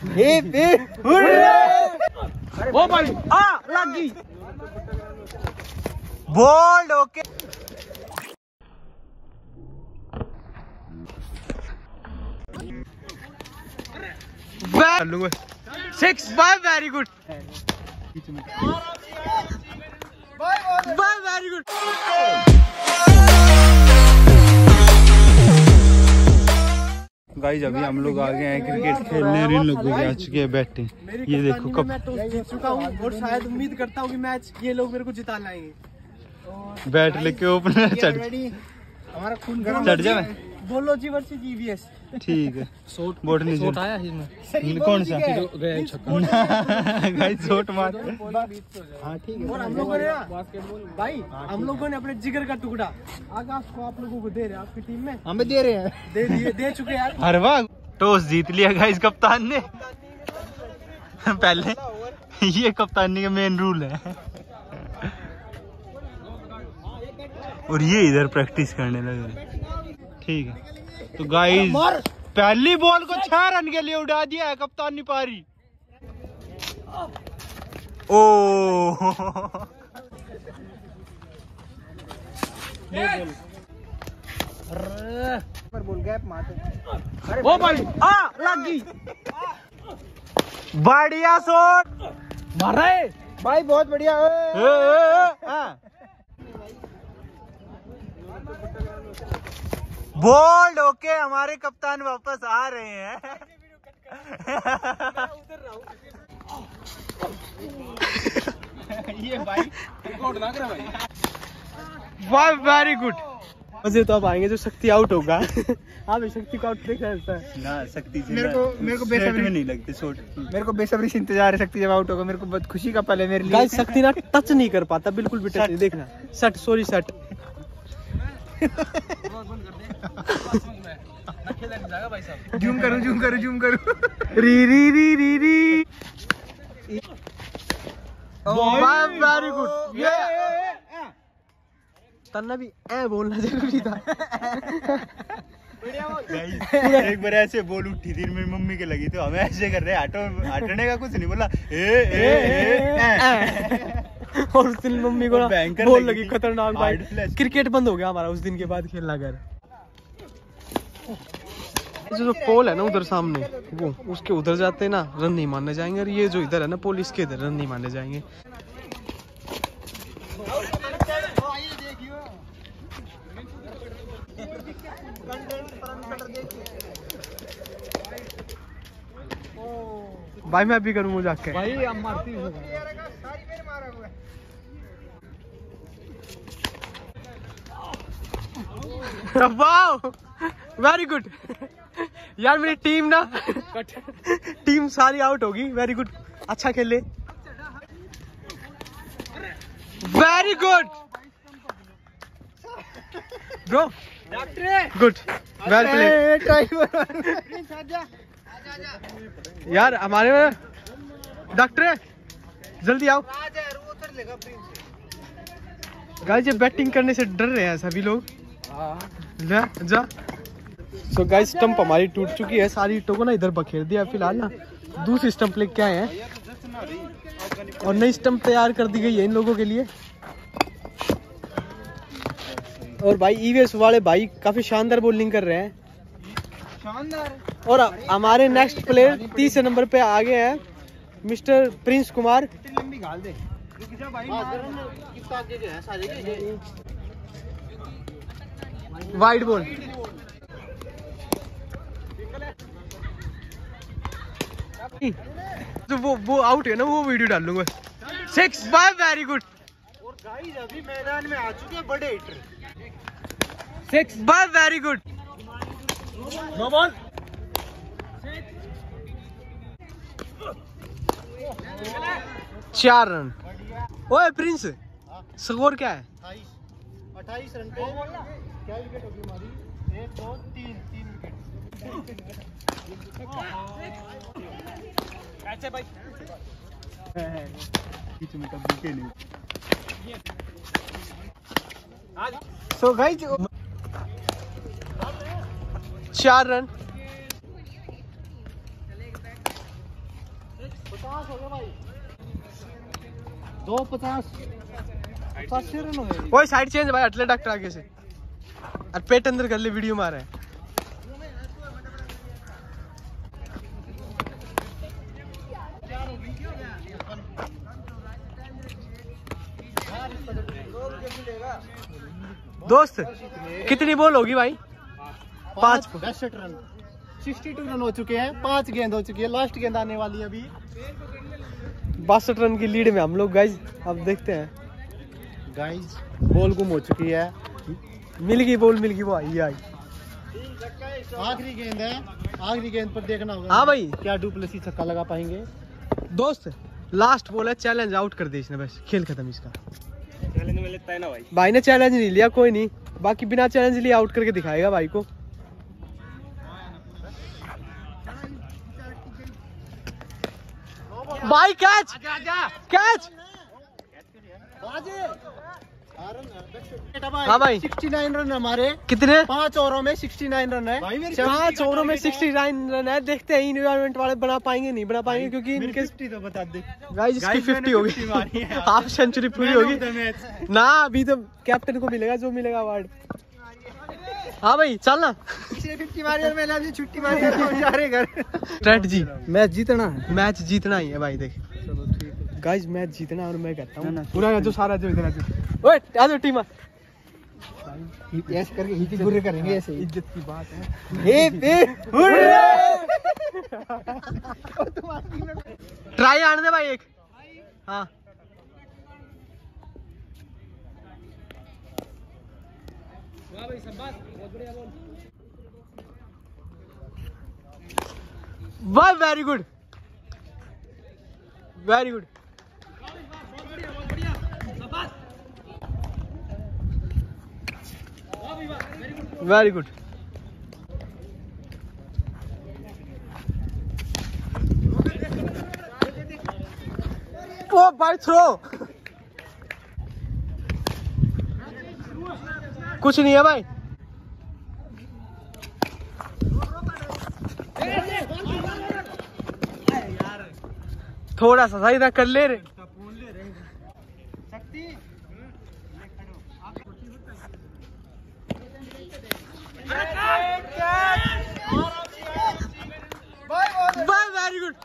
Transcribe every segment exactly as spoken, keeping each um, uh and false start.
ओ भाई आ लगी बोल्ड। ओके सिक्स बाय वेरी गुड बाय वेरी गुड। गाइस अभी हम लोग आ गए हैं क्रिकेट खेलने, इन लोगों के आ चुके हैं बैटिंग। ये देखो कब मैं टॉस जीत चुका हूँ और शायद उम्मीद करता हूँ कि मैच ये लोग मेरे को जिता लाएंगे। बैट लेके ओपनर चढ़ हमारा खून चढ़ जाए। बोलो जी वर्सेस ईवीएस। ठीक है बोट नहीं शॉट आया इसमें कौन सा गाइस शॉट मार। हाँ ठीक है। और हम लोगों ने भाई हम लोगों ने अपने जिगर का टुकड़ा आकाश को आप लोगों को दे रहे हैं, आपकी टीम में हमें दे रहे हैं। दे दिए दे चुके यार। हर वाह टॉस जीत लिया गाइस कप्तान ने। पहले ये कप्तानी का मेन रूल है। और ये इधर प्रैक्टिस करने लगे। ठीक है तो गाइस पहली बॉल को छह रन के लिए उड़ा दिया है कप्तानी पारी। ओ पर बोल गैप मारते। ओ भाई आ लगी बढ़िया शॉट मार रहे भाई बहुत बढ़िया। बोल्ड। ओके हमारे कप्तान वापस आ रहे हैं। ये भाई रिकॉर्ड लग रहा है भाई। Very good. मजे तो अब आएंगे जो शक्ति आउट होगा। आप शक्ति को आउट देख सकते हैं ना शक्ति से मेरे को मेरे को बेसब्री में नहीं लगते शॉट। मेरे को बेसब्री से इंतजार है शक्ति जब आउट होगा। मेरे को बहुत खुशी का पल है मेरे लिए। गाइस शक्ति ना टच नहीं कर पाता बिल्कुल भी टच नहीं। देखना शट सॉरी शट। जूम करो जूम करो जूम करो। री री री री री। Very good. ये तन्ना भी ए बोलना जरूरी था। एक बार ऐसे बोल उठी थी मेरी मम्मी के लगी तो हमें ऐसे कर रहे हटो हटने का कुछ नहीं बोला ए ए ए और उस दिन मम्मी को बोल लगी खतरनाक भाई। क्रिकेट बंद हो गया हमारा उस दिन के बाद खेलना कर। जो पोल है ना उधर सामने वो उसके उधर जाते ना रन नहीं मारने जाएंगे। और ये जो इधर है ना पोल इसके इधर रन नहीं मारने जाएंगे। भाई मैं भी करूँगा जाके भाई हम मारती हूँ। वाओ वेरी गुड यार मेरी टीम ना टीम सारी आउट होगी। वेरी गुड अच्छा खेले। Very good bro good well play. यार हमारे डॉक्टर जल्दी आओ। गाइस ये बैटिंग करने से डर रहे हैं सभी लोग। जा जा। सो गाइस स्टंप हमारी टूट चुकी है। सारी ईंटों को ना इधर बखेर दिया फिलहाल ना। दूसरी स्टंप लेके आए हैं और नई स्टंप तैयार कर दी गई है इन लोगों के लिए। और भाई ईवीएस वाले भाई काफी शानदार बॉलिंग कर रहे हैं। शानदार। और हमारे नेक्स्ट प्लेयर तीसरे नंबर पे आ गए हैं मिस्टर प्रिंस कुमार। लंबी घाल दे वाइड बॉल। तो वो वो आउट है ना वो वीडियो डाल लूंगा। सिक्स बाय वेरी गुड। और गाइस अभी मैदान में आ चुके हैं बड़े हिटर। सिक्स बाय वेरी गुड। No ball. चार रन। ओए प्रिंस स्कोर क्या है? अट्ठाईस रन पे क्या विकेट होगी हमारी? एक दो तीन तीन विकेट। कैसे भाई किसी में कभी के नहीं। सो गाइस चार रन। पचास हो गए भाई, दो पचास पचासी रन हो गए। कोई साइड चेंज भाई, अटले डॉक्टर आगे से और पेट अंदर कर ले, वीडियो मार रहा है। दोस्त कितनी बॉल होगी भाई? पाँच बासठ रन, बासठ रन हो चुके हैं, पांच गेंद हो चुकी है, लास्ट गेंद आने वाली है अभी। बासठ रन की लीड में हम लोग गाइज। अब देखते हैं गाइज, बॉल गुम हो चुकी है, मिल गई बॉल, मिल गई, वो आई आई। आखिरी गेंद है, आखिरी गेंद पर देखना होगा। हाँ भाई, क्या डुप्लेसी छक्का लगा पाएंगे? दोस्त लास्ट बॉल है, चैलेंज आउट कर दे इसने, बस खेल खत्म इसका। चैलेंज में लेता है ना भाई। भाई ने चैलेंज नहीं लिया, कोई नहीं, बाकी बिना चैलेंज लिए आउट करके दिखाएगा भाई को। भाई कैच, कैच। हाँ भाई, उनहत्तर रन हमारे। कितने? पांच ओवरों में उनहत्तर रन है, पांच ओवरों में उनहत्तर रन है। देखते हैं इन्वायरमेंट वाले बना पाएंगे नहीं बना पाएंगे, क्योंकि इनके पचास तो बता दे गाइस, इसकी पचास होगी, हाफ सेंचुरी पूरी होगी ना। अभी तो कैप्टन को मिलेगा जो मिलेगा अवार्ड। हाँ भाई चल ना, पचास मारी और मैंने अभी छुट्टी मारी है, जा रहे घर। स्ट्रेटजी, मैच जीतना है, मैच जीतना ही है भाई। देख गाइस, मैच जीतना है और मैं कहता हूँ पूरा जो सारा जो इधर ओए आ जाओ टीम, ऐसे करके हिची गुर्रे करेंगे, ऐसे इज्जत की बात है। ए ए ट्राई आने दे भाई एक। हाँ वाह भाई, शाबाश, बहुत बढ़िया बॉल, वाह, very good, very good, very good. ओ भाई थ्रो, कुछ नहीं है भाई। थोड़ा सा सही ना कर ले रे। वेरी गुड,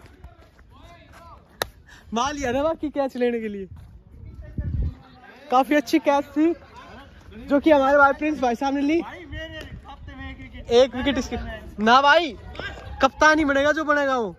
मार लिया ना बाकी कैच लेने के लिए। काफी अच्छी कैच थी जो कि हमारे भाई प्रिंस भाई साहब ने ली। एक विकेट इसके ना भाई, कप्तान ही बनेगा जो बनेगा वो।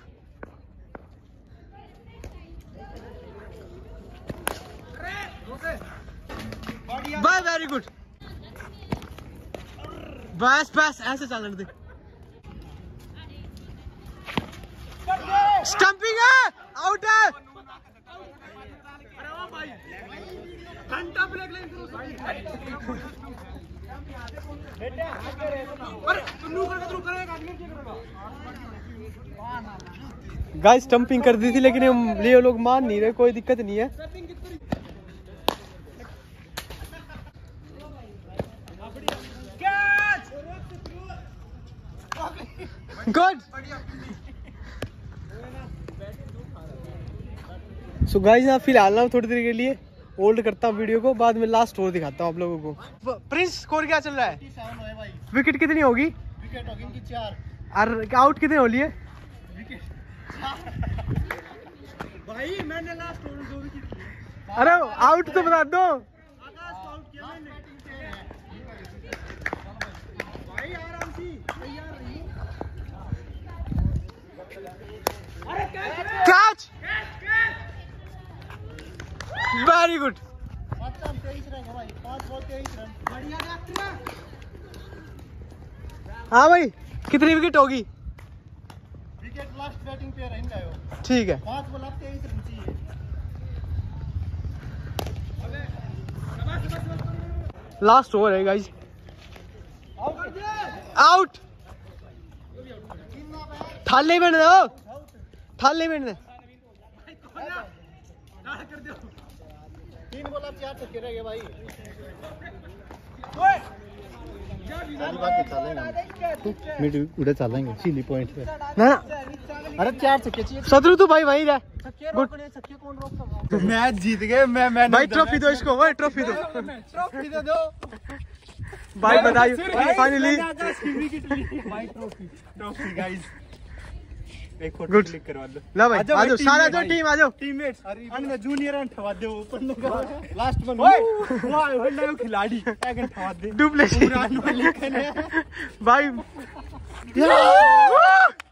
बाय, वेरी गुड, बस बस ऐसे चलने दे। स्टंपिंग है, आउट है। गाइस स्टंपिंग कर दी थी, लेकिन ये लोग मान नहीं रहे, कोई दिक्कत नहीं है। गुड। सो गाइस ना फिलहाल ना थोड़ी देर के लिए होल्ड करता हूँ वीडियो को, बाद में लास्ट स्कोर दिखाता हूँ आप लोगों को। प्रिंस स्कोर क्या चल रहा है? विकेट कितनी होगी? विकेट होगी इनकी चार। और आउट कितने हो लिए? भाई मैंने लास्ट ओवर दो विकेट लिए। अरे आउट तो बता दो। आकाश को आउट किया मैंने। भाई आराम से तैयार रहिए। अरे कैच, वेरी गुड। हाँ भाई कितनी विकेट होगी? विकेट लास्ट बैटिंग पे रहेंगे। ठीक है, पांच बॉल आप तेईस रन चाहिए। लास्ट ओवर है गाइस। आउट। थाले बैठ दो, थाले बैठ दे। तीन बॉल आप चार छक्के रह गए भाई। मिड उड़े चलेंगे चिली पॉइंट पे ना अरे चार चक्के चाहिए सदरू तू भाई वहीं रह मैच जीत गए मैं मैं भाई ट्रॉफी दो इसको भाई ट्रॉफी दो ट्रॉफी दे दो भाई बधाई फाइनली भाई ट्रॉफी ट्रॉफी गाइस एक फोटो Good. क्लिक करवा दो ला भाई आ जाओ सारा जो टीम आ जाओ टीममेट्स अन्य जूनियर अंठवा दे ऊपर ने लास्ट वन ओए वाह वो नया खिलाड़ी एक अंठवा दे डुप्लेसी पुराना लिखने भाई